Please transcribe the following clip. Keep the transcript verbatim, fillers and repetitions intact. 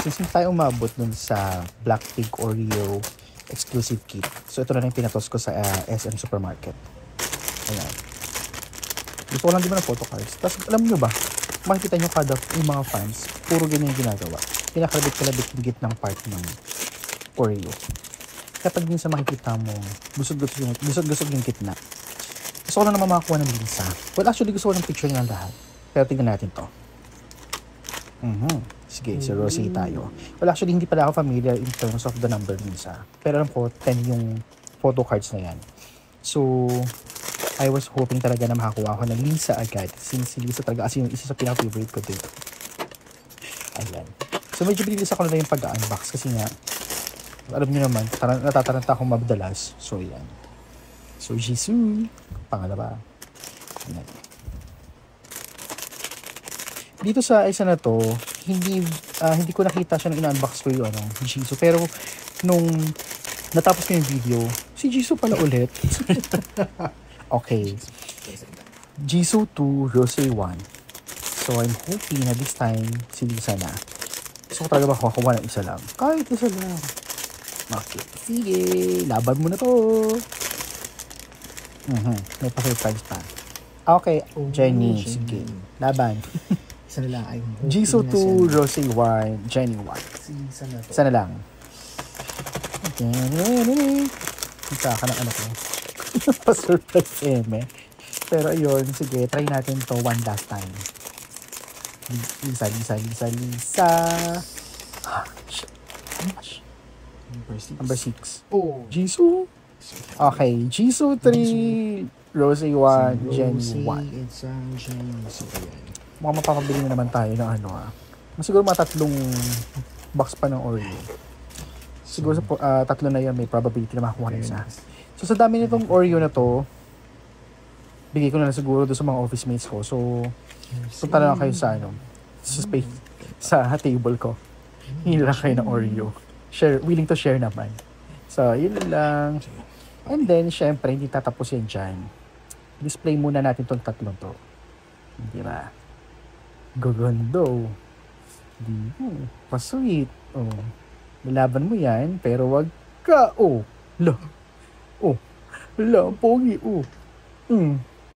since hindi tayo umabot dun sa Blackpink Oreo exclusive kit. So, ito na lang yung pinatos ko sa uh, S M Supermarket. Ayan. Gusto ko lang din mo ng photo cards. Tapos, alam nyo ba, makikita nyo kada yung mga fans, puro ganyan yung ginagawa. Pinakalabit-kalabit yung gitnang part ng Oreo. Kapag minsan makikita mo, gusog-gusog yung, gusog-gusog yung gitna. Gusto ko lang naman makakuha ng linsa. Well, actually, gusto ko ng picture ng lahat. Pero tingnan natin to. Mhm. Sige, si Rosé tayo. Well, actually, hindi pala ako familiar in terms of the number linsa. Pero alam ko, ten yung photo cards na yan. So, I was hoping talaga na makakuha ako ng linsa agad. Since si Lisa talaga kasi yung isa sa pinaka-favorite ko dito. Ayan. So, medyo bililis ako na yung pag-unbox kasi nga, alam niyo naman, natataranta akong madalas. So, yan. So, Jisoo. Pangalawa. Ayan. Dito sa isa na to, hindi uh, hindi ko nakita siya nung ina-unbox ko yung ano, Jisoo. Pero, nung natapos ko yung video, si Jisoo pala ulit. Okay. Jisoo two, Rosé one. So, I'm hoping na this time, si Lisa na. Gusto ko talaga makakuha ng isa lang. Kahit isa lang. Okay. Sige, laban mo na to. Uh-huh. May pa-surprise pa. Okay, oh, Jenny. Jenny. Sige, laban. Isa na lang. Jisoo two, Rosé one, Jenny one. Isa na to. Isa na lang. Isa ka ng ano ko. Pa-surprise eme. Pero ayun, sige, try natin to one last time. Lisa, Lisa, Lisa, Lisa. Ah, shit. Number six. Number six. Oh. Jisoo. Okay, Jisoo three, Rosé one, Jenny one. Isang Jenny. So, ayan. Mukhang mapapabili na naman tayo ng ano ah. Siguro mga tatlong box pa ng Oreo. Siguro sa uh, tatlo na yan, may probability na makakuha na isa. So sa dami nitong Oreo na to, bigay ko na lang siguro doon sa mga office mates ko. So, punta na lang kayo sa ano, sa space, sa table ko. Hingi lang kayo ng Oreo. Share, willing to share naman. So, yun lang. And then, syempre, hindi tatapos yan dyan. Display muna natin tong tatlong to. Di ba? Gagando. Di mo. Pasweet. Oh. Nilaban mo yan, pero wag ka. Oh. La. Oh. La, pogi. Oh. Hmm.